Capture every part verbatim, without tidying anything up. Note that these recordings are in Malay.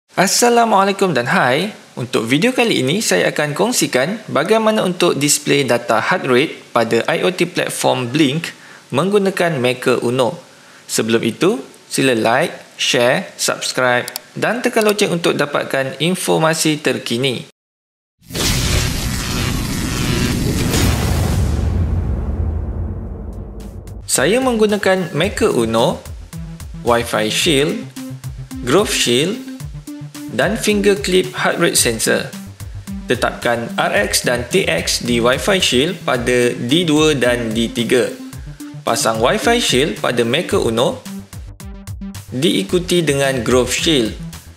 Assalamualaikum dan hai. Untuk video kali ini saya akan kongsikan bagaimana untuk display data heart rate pada IoT platform Blink menggunakan Maker Uno. Sebelum itu, sila like, share, subscribe dan tekan loceng untuk dapatkan informasi terkini. Saya menggunakan Maker Uno, Wi-Fi Shield, Grove Shield dan finger clip heart rate sensor. Tetapkan R X dan T X di Wi-Fi Shield pada D dua dan D tiga. Pasang Wi-Fi Shield pada Maker Uno, diikuti dengan Grove Shield.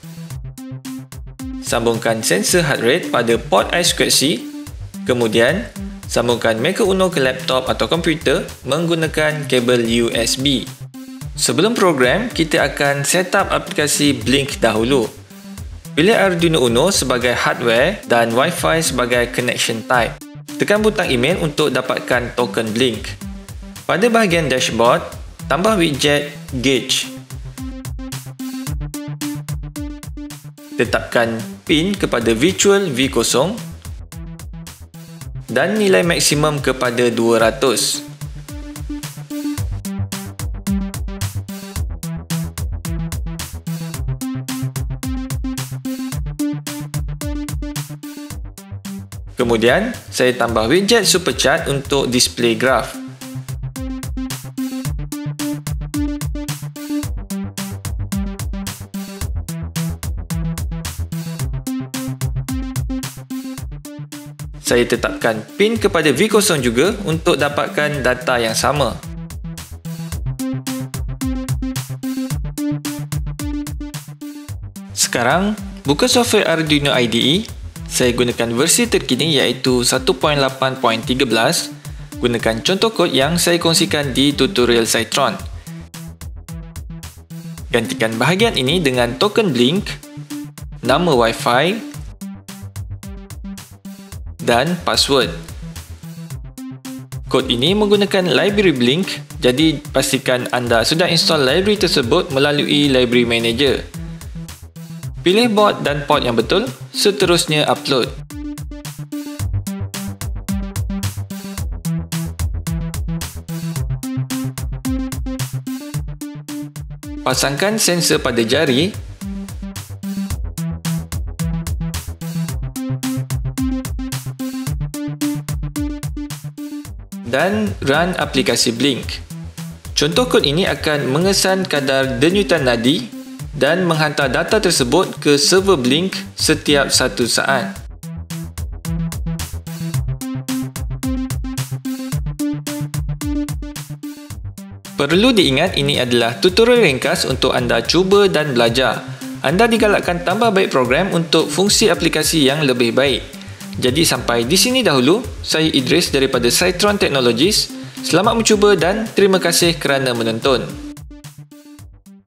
Sambungkan sensor heart rate pada port I two C, kemudian sambungkan Maker Uno ke laptop atau komputer menggunakan kabel U S B. Sebelum program, kita akan set up aplikasi Blink dahulu. Pilih Arduino Uno sebagai hardware dan Wi-Fi sebagai connection type. Tekan butang email untuk dapatkan token Blink. Pada bahagian dashboard, tambah widget Gauge. Tetapkan pin kepada virtual V zero dan nilai maksimum kepada dua ratus. Kemudian, saya tambah widget Superchart untuk display graf. Saya tetapkan pin kepada V zero juga untuk dapatkan data yang sama. Sekarang, buka software Arduino I D E. Saya gunakan versi terkini iaitu satu titik lapan titik tiga belas. Gunakan contoh kod yang saya kongsikan di tutorial Cytron. Gantikan bahagian ini dengan token Blink, nama Wi-Fi dan password. Kod ini menggunakan library Blink, jadi pastikan anda sudah install library tersebut melalui Library Manager. Pilih board dan port yang betul, seterusnya upload. Pasangkan sensor pada jari dan run aplikasi Blink. Contoh kod ini akan mengesan kadar denyutan nadi dan menghantar data tersebut ke server Blink setiap satu saat. Perlu diingat, ini adalah tutorial ringkas untuk anda cuba dan belajar. Anda digalakkan tambah baik program untuk fungsi aplikasi yang lebih baik. Jadi sampai di sini dahulu, saya Idris daripada Cytron Technologies. Selamat mencuba dan terima kasih kerana menonton.